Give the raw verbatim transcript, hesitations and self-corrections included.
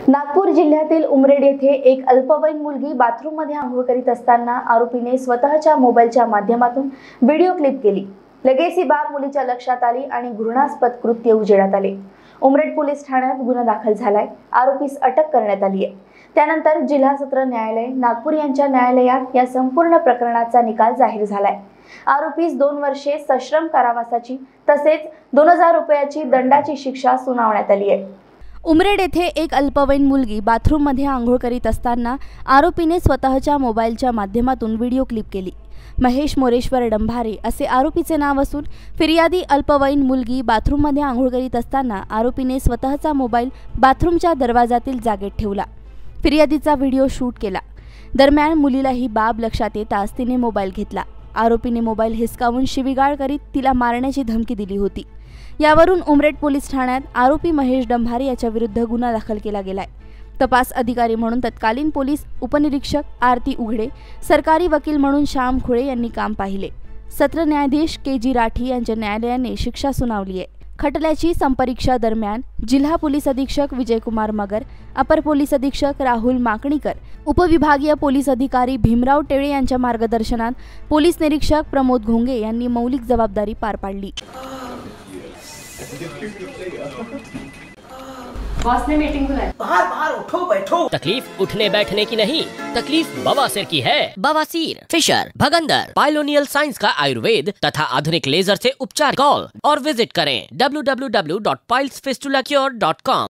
नागपूर जिल्ह्यातील उमरेड येथे एक अल्पवयीन मुलगी बाथरूममध्ये आंघोळ करीत असताना आरोपीने स्वतःच्या मोबाईलच्या माध्यमातून व्हिडिओ क्लिप केली। लगेच ही बाब मुलीच्या लक्षात आली आणि घृणास्पद कृत्य उजेडात आले। उमरेड पोलीस ठाण्यात गुन्हा दाखल झालाय। आरोपीस अटक करण्यात आली आहे। त्यानंतर जिल्हा सत्र न्यायालय नागपूर यांच्या न्यायालयात या संपूर्ण प्रकरणाचा निकाल जाहीर झालाय। आरोपीस दोन वर्षे सश्रम कारावासाची तसेच दोन हजार रुपयाची दंडाची शिक्षा सुनावण्यात आली आहे। उमरेड येथे एक अल्पवयीन मुलगी बाथरूममध्ये आंघोळ करीत असताना आरोपीने स्वतःच्या मोबाईलच्या माध्यमातून व्हिडिओ क्लिप केली। महेश मोरेश्वर डंभारे असे आरोपीचे नाव असून फिर्यादी अल्पवयीन मुलगी बाथरूममध्ये आंघोळ करीत असताना आरोपीने स्वतःचा मोबाईल बाथरूमच्या दरवाजातील जागेत ठेवला। फिर्यादीचा व्हिडिओ शूट केला। दरम्यान मुलीला ही बाब लक्षात येताच तिने मोबाईल घेतला। आरोपीने मोबाईल हिसकावून शिवीगाळ करीत तिला मारण्याची धमकी दिली होती। यावरून उमरेड पोलीस ठाण्यात आरोपी महेश डंभारे याच्या विरुद्ध गुन्हा दाखल केला गेलाय। तपास अधिकारी म्हणून तत्कालीन पोलीस उपनिरीक्षक आरती उघडे, सरकारी वकील म्हणून श्याम खुळे यांनी काम पाहिले। सत्र न्यायाधीश के जी राठी यांच्या न्यायालयाने शिक्षा सुनावली आहे। खटल्याची संपरीक्षा दरम्यान जिल्हा पोलीस अधीक्षक विजयकुमार मगर, अपर पोलीस अधीक्षक राहुल माकणीकर, उपविभागीय पोलीस अधिकारी भीमराव टेळे यांच्या मार्गदर्शनात पोलीस निरीक्षक प्रमोद घोंगे यांनी मौलिक जबाबदारी पार पाडली। बॉस ने मीटिंग बुलाई। बाहर बाहर उठो बैठो। तकलीफ उठने बैठने की नहीं, तकलीफ बवासीर की है। बवासीर, फिशर, भगंदर, पाइलोनियल साइंस का आयुर्वेद तथा आधुनिक लेजर से उपचार। कॉल और विजिट करें W W W dot piles fistula cure dot com.